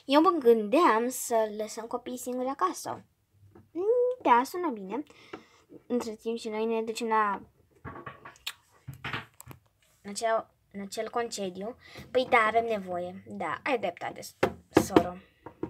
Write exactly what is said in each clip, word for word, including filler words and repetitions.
Eu mă gândeam să lăsăm copiii singuri acasă. Da, sună bine. Între timp și noi ne ducem la în acel, în acel concediu. Păi da, avem nevoie. Da, ai dreptate, soră.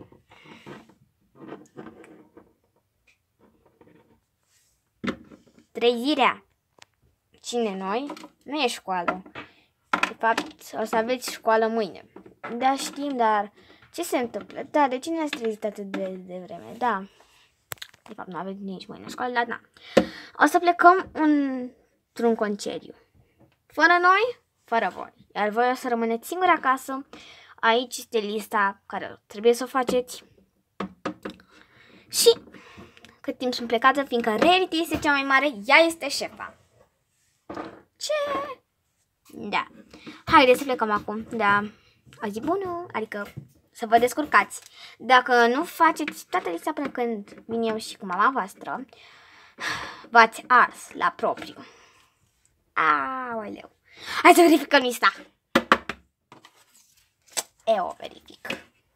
Trezirea. Cine noi? Nu e școală. De fapt, o să aveți școală mâine. Da, știm, dar ce se întâmplă? Da, de ce ne-ați trezit atât de, de vreme? Da. De fapt, nu aveți nici mâine școală, dar da. O să plecăm într-un concediu. Fără noi, fără voi. Iar voi o să rămâneți singuri acasă. Aici este lista care trebuie să o faceți. Și cât timp sunt plecată, fiindcă Rarity este cea mai mare, ea este șefa. Ce? Da. Haideți să plecăm acum. Da. O zi bună, adică să vă descurcați. Dacă nu faceți toată lista până când vin eu și cu mama voastră, v-ați ars la propriu. Aoleu. Hai să verificăm lista. Eu o verific.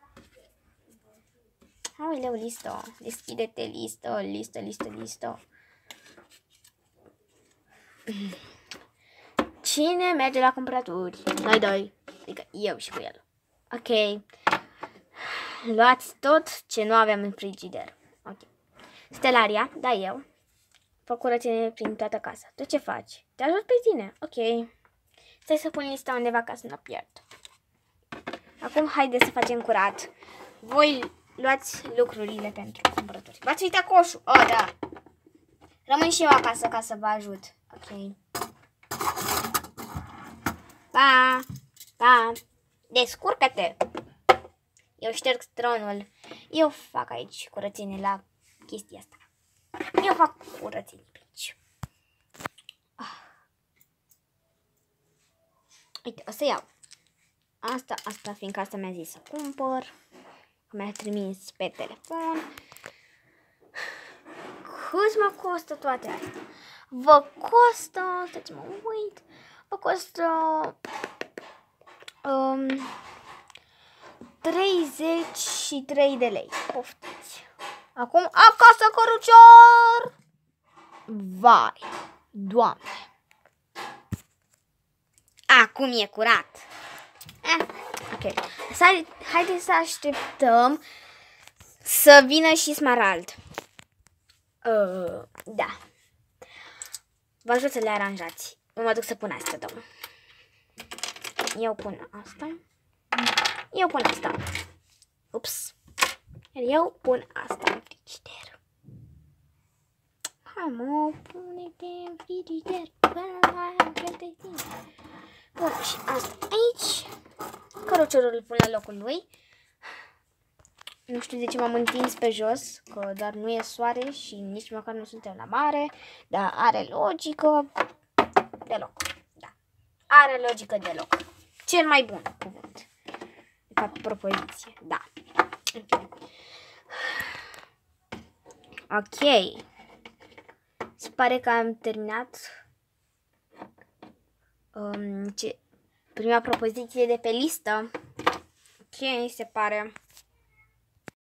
Aoleu, listă. Deschide-te, listă, listă, listă, listă. Cine merge la cumpărături? Noi doi. Adică eu și cu el. Ok. Luați tot ce nu aveam în frigider. Ok. Stelaria, da, eu. Fă curățenie prin toată casa. Tu ce faci? Te ajut pe tine. Ok. Stai să pun lista undeva ca să nu o pierd. Acum haideți să facem curat. Voi luați lucrurile pentru cumpărături. V-ați uitat coșul? Oh, da. Rămân și eu acasă ca să vă ajut. Ok. Pa! Pa! Descurcă-te! Eu șterg tronul. Eu fac aici curățenie la chestia asta. Eu fac curățenie pe aici. Ah. Uite, o să iau. Asta, asta, fiindcă asta mi-a zis să cumpăr. Mi-a trimis pe telefon. Cât mă costă toate astea? Vă costă, stați mă uit, vă costă um, treizeci și trei de lei. Poftiți. Acum acasă, cărucior! Vai, Doamne! Acum e curat. Eh, ok. Haideți să așteptăm să vină și Smarald. Uh, da. Vă ajut să le aranjați. Eu mă duc să pun asta, domnul. Eu pun asta. Eu pun asta. Ups. Iar eu pun asta în frigider. Hai mă, pune-te în frigider. Bun, și asta aici. Căruciorul îl pun la locul lui. Nu știu de ce m-am întins pe jos, că doar nu e soare și nici măcar nu suntem la mare, dar are logică deloc. Da. Are logică deloc. Cel mai bun cuvânt. De fapt, propoziție. Da. Ok. Ok. Se pare că am terminat um, ce, prima propoziție de pe listă. Ok, se pare.